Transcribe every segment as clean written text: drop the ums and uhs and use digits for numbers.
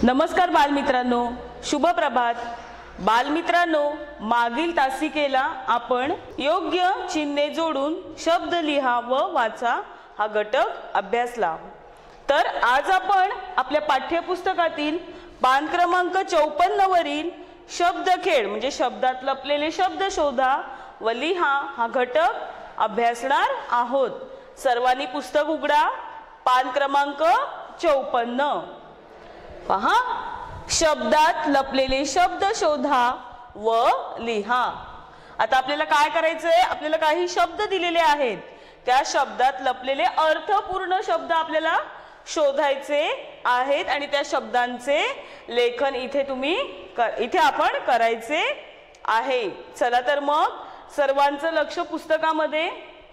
नमस्कार बालमित्रांनो, शुभ प्रभात। बालमित्रांनो, मागील तासिकेला आपण योग्य चिन्हे जोडून शब्द लिहा व वाचा हा घटक अभ्यासला। तर आज आपण आपल्या पाठ्यपुस्तकातील पान क्रमांक 54 वरील शब्दखेळ म्हणजे शब्दात लपलेले शब्द शोधा व लिहा हा घटक अभ्यासणार आहोत। सर्वांनी पुस्तक उघडा, पान क्रमांक 54। पहा, शब्दात लपलेले शब्द शोधा व लिहा। आता आपल्याला काय करायचंय, आपल्याला काही शब्द दिलेले आहेत, त्या शब्दात लपलेले अर्थपूर्ण शब्द आपल्याला शोधायचे आहेत आणि त्या शब्दांचे लेखन इथे आपण करायचे आहे। चला तर मग सर्वांचं लक्ष पुस्तकामध्ये।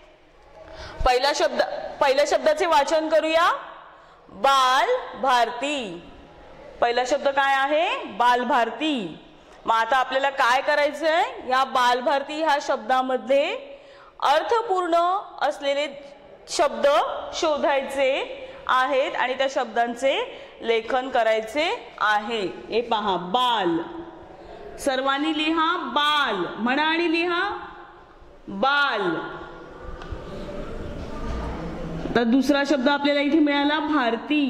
पहिल्या शब्दाचे वाचन करूया, बाल भारती। पहिला शब्द काय आहे, बाल भारती। मग आता आपल्याला काय करायचंय, या बाल भारती ह्या शब्दामध्ये अर्थपूर्ण असलेले शब्द शोधायचे आहेत आणि त्या शब्दांचे लेखन करायचे आहे। हे पहा, बाल, सर्वांनी लिहा बाल, म्हणा आणि लिहा बाल। तर दुसरा शब्द आपल्याला इथे मिळाला भारती,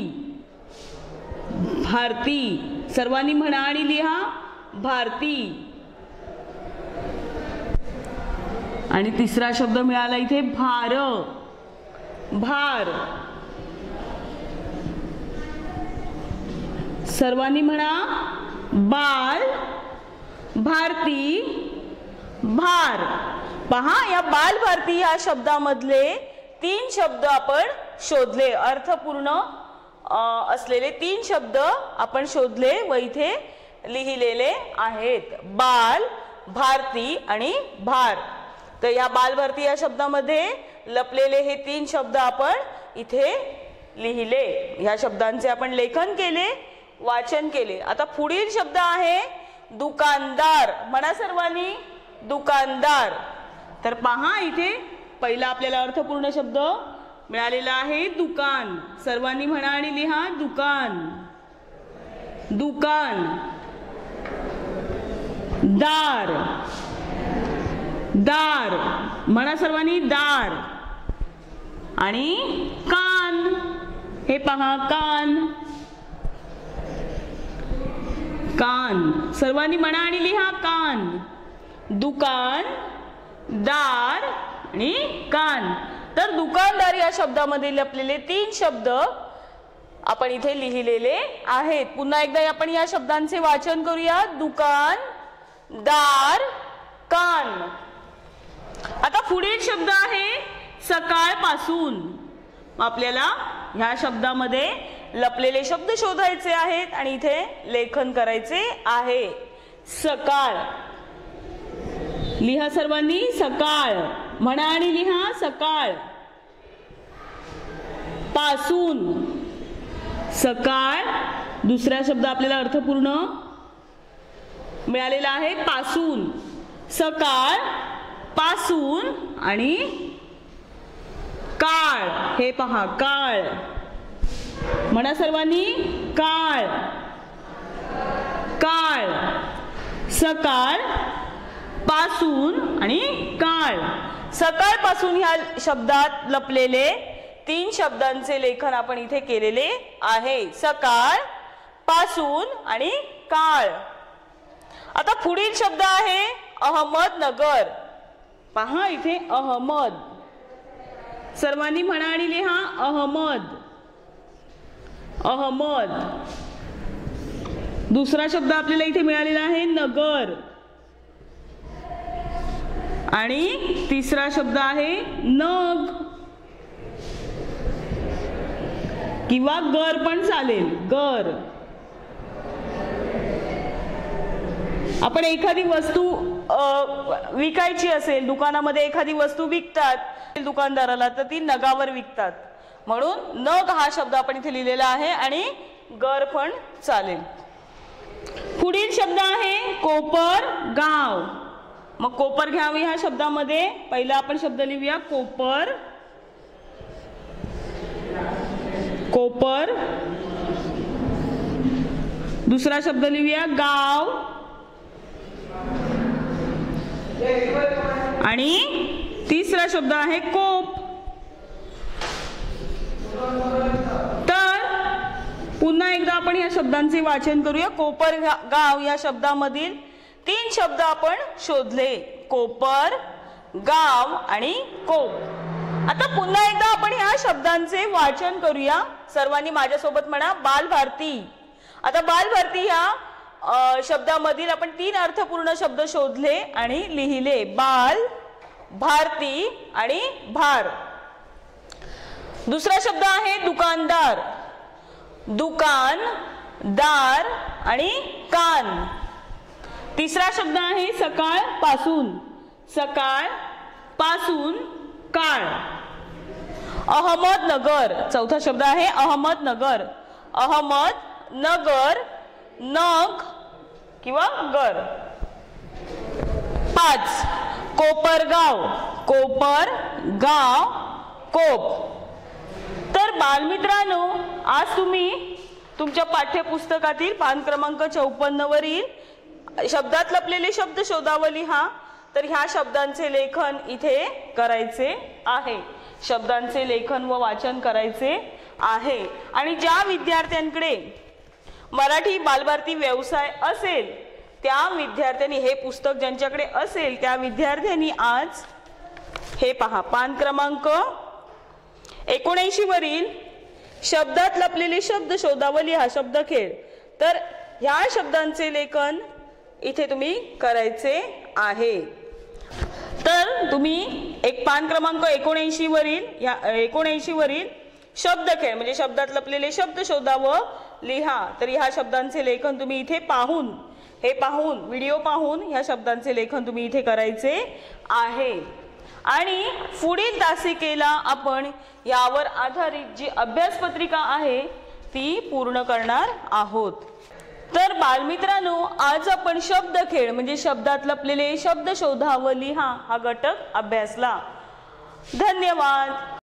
भारती, सर्वांनी म्हणा आणि लिहा भारती। आणि तिसरा शब्द मिळाला इथे भार, भार, सर्वांनी म्हणा बाल भारती भार। पहा, या बाल भारती या शब्दामधले 3 शब्द आपण शोधले, अर्थपूर्ण असलेले 3 शब्द आपण शोधले व इथे लिहिलेले आहेत, बाल, भारती आणि भार। तर या बाल भारती या शब्दामध्ये लपलेले हे 3 शब्द आपण इथे लिहिले, ह्या शब्दांचे आपण लेखन केले, वाचन केले। आता पुढील शब्द आहे दुकानदार, म्हणा सर्वांनी दुकानदार। तर पहा, इथे पहिला आपल्याला अर्थपूर्ण शब्द मिळालेला आहे दुकान, सर्वांनी म्हणा आणि लिहा दुकान, दुकान। दार, दार, म्हणा सर्वांनी दार। आणि कान, हे पहा कान, कान, सर्वांनी म्हणा आणि लिहा कान। दुकान, दार आणि कान। तर दुकानदार या शब्दामध्ये लपलेले 3 शब्द आपण इथे लिहिलेले आहेत। पुन्हा एकदा आपण या शब्दांचे वाचन करूया, दुकान, दार, कान। आता पुढील शब्द आहे सकाळपासून। आपल्याला ह्या शब्दामध्ये लपलेले शब्द शोधायचे आहेत आणि इथे लेखन करायचे आहे। सकाळ, लिहा सर्वांनी सकाळ, म्हणा आणि लिहा सकाळ। पासून, सकाळ, दुसरा शब्द आपल्याला अर्थपूर्ण मिळालेला आहे पासून, सकाळ, पासून आणि काळ, हे पहा काळ, म्हणा सर्वांनी काळ, काळ, सकाळ, पासून आणि काळ। सकाळपासून ह्या शब्दात लपलेले 3 शब्दांचे लेखन आपण इथे केलेले आहे, सकाळ, पासून आणि काळ। आता पुढील शब्द आहे अहमदनगर। पहा इथे अहमद, सर्वांनी म्हणा आणि लिहा अहमद, अहमद। दुसरा शब्द आपल्याला इथे मिळालेला आहे नगर आणि तिसरा शब्द आहे नग किंवा गर पण चालेल, गर। आपण एखादी वस्तू विकायची असेल, दुकानामध्ये एखादी वस्तू विकतात दुकानदाराला, तर ती नगावर विकतात, म्हणून नग हा शब्द आपण इथे लिहिलेला आहे आणि गर पण चालेल। पुढील शब्द आहे कोपर गाव। मग कोपर घ्यावी ह्या शब्दामध्ये पहिला आपण शब्द लिहूया कोपर, कोपर, दुसरा शब्द लिहूया गाव आणि तिसरा शब्द आहे कोप. तर पुन्हा एकदा आपण या शब्दांचे वाचन करूया. कोपर गाव या शब्दामधील 3 शब्द आपण शोधले. कोपर, गाव आणि कोप. आता पुन्हा एकदा आपण या शब्दांचे वाचन करूया. सर्वांनी माझ्यासोबत म्हणा बालभारती. आता बालभारती ह्या शब्दामधील आपण 3 अर्थपूर्ण शब्द शोधले आणि लिहिले. बाल, भारती आणि भार. दुसरा शब्द आहे दुकानदार. दुकान, दार आणि कान. तिसरा शब्द आहे सकाळ पासून. सकाळ पासून काळ. अहमदनगर. चौथा शब्द आहे अहमदनगर. अहमदनगर, नग किंवा गर. 5 कोपरगाव. कोपर, गाव, कोप. तर बालमित्रांनो, आज तुम्ही तुमच्या पाठ्यपुस्तकातील पान क्रमांक 54 वरील शब्दात लपलेले शब्द शोधावं लिहा. तर ह्या शब्दांचे लेखन इथे करायचे आहे. शब्दांचे लेखन व वाचन करायचे आहे. आणि ज्या विद्यार्थ्यांकडे मराठी बालभारती व्यवसाय असेल त्या विद्यार्थ्यांनी हे पुस्तक ज्यांच्याकडे असेल त्या विद्यार्थ्यांनी आज हे पहा पान क्रमांक 79 वरील शब्दात लपलेले शब्द शोधावं लिहा शब्दखेळ. तर ह्या शब्दांचे लेखन इथे तुम्ही करायचे आहे. तर तुम्ही एक पान क्रमांक 79 वरील शब्दखेळ म्हणजे शब्दात लपलेले शब्द शोधावं लिहा. तर ह्या शब्दांचे लेखन तुम्ही इथे पाहून व्हिडिओ पाहून ह्या शब्दांचे लेखन तुम्ही इथे करायचे आहे. आणि पुढील तासिकेला आपण यावर आधारित जी अभ्यासपत्रिका आहे ती पूर्ण करणार आहोत. तर बालमित्रांनो, आज आपण शब्दखेळ म्हणजे शब्दात लपलेले शब्द शोधावं लिहा हा घटक अभ्यासला. धन्यवाद.